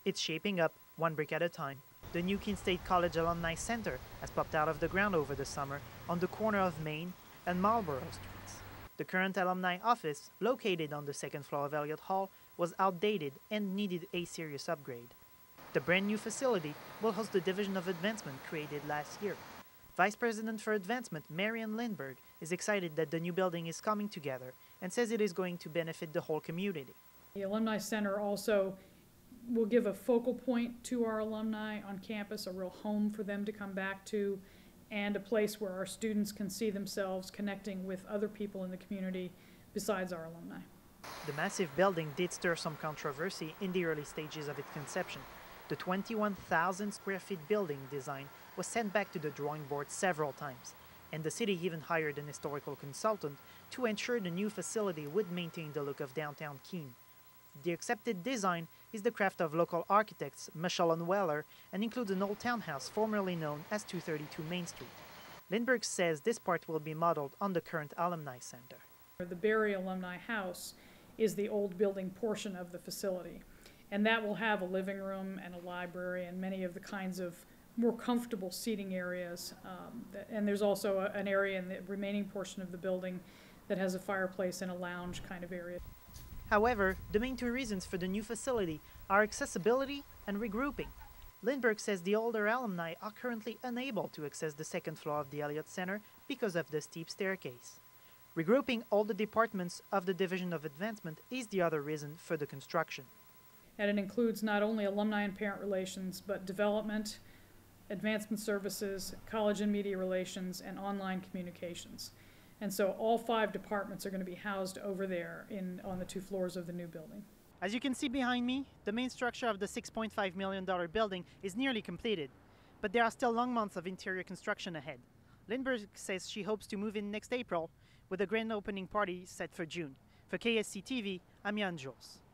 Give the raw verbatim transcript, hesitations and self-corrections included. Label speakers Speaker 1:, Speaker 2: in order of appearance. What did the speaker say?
Speaker 1: It's shaping up, one brick at a time. The new Keene State College Alumni Center has popped out of the ground over the summer on the corner of Main and Marlborough Streets. The current alumni office, located on the second floor of Elliott Hall, was outdated and needed a serious upgrade. The brand new facility will host the Division of Advancement created last year. Vice President for Advancement Marian Lindberg is excited that the new building is coming together and says it is going to benefit the whole community.
Speaker 2: The Alumni Center also will give a focal point to our alumni on campus, a real home for them to come back to, and a place where our students can see themselves connecting with other people in the community besides our alumni.
Speaker 1: The massive building did stir some controversy in the early stages of its conception. The twenty-one thousand square feet building design was sent back to the drawing board several times, and the city even hired an historical consultant to ensure the new facility would maintain the look of downtown Keene. The accepted design is the craft of local architects Michelle and Weller and includes an old townhouse formerly known as two thirty-two Main Street. Lindbergh says this part will be modeled on the current Alumni Center.
Speaker 2: The Berry Alumni House is the old building portion of the facility, and that will have a living room and a library and many of the kinds of more comfortable seating areas. Um, that, and there's also a, an area in the remaining portion of the building that has a fireplace and a lounge kind of area.
Speaker 1: However, the main two reasons for the new facility are accessibility and regrouping. Lindbergh says the older alumni are currently unable to access the second floor of the Elliott Center because of the steep staircase. Regrouping all the departments of the Division of Advancement is the other reason for the construction.
Speaker 2: And it includes not only alumni and parent relations, but development, advancement services, college and media relations, and online communications. And so all five departments are going to be housed over there in, on the two floors of the new building.
Speaker 1: As you can see behind me, the main structure of the six point five million dollar building is nearly completed, but there are still long months of interior construction ahead. Lindbergh says she hopes to move in next April, with a grand opening party set for June. For K S C T V, I'm Jan Jules.